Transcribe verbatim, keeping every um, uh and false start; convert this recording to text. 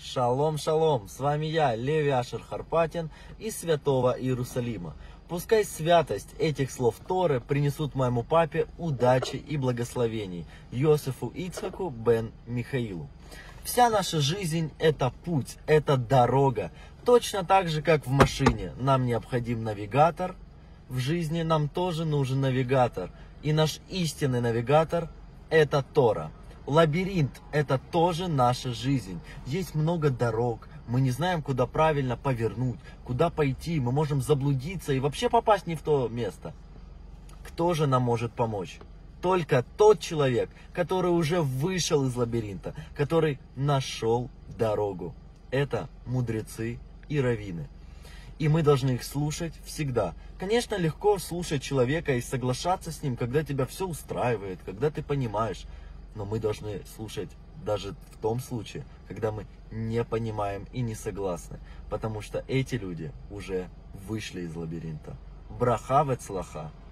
Шалом, шалом, с вами я, Леви Ашер Харпатин из Святого Иерусалима. Пускай святость этих слов Торы принесут моему папе удачи и благословений, Йосефу Ицхаку бен Михаилу. Вся наша жизнь – это путь, это дорога. Точно так же, как в машине нам необходим навигатор, в жизни нам тоже нужен навигатор. И наш истинный навигатор – это Тора. Лабиринт – это тоже наша жизнь. Есть много дорог, мы не знаем, куда правильно повернуть, куда пойти, мы можем заблудиться и вообще попасть не в то место. Кто же нам может помочь? Только тот человек, который уже вышел из лабиринта, который нашел дорогу. Это мудрецы и раввины. И мы должны их слушать всегда. Конечно, легко слушать человека и соглашаться с ним, когда тебя все устраивает, когда ты понимаешь. Но мы должны слушать даже в том случае, когда мы не понимаем и не согласны. Потому что эти люди уже вышли из лабиринта. Браха вецлаха.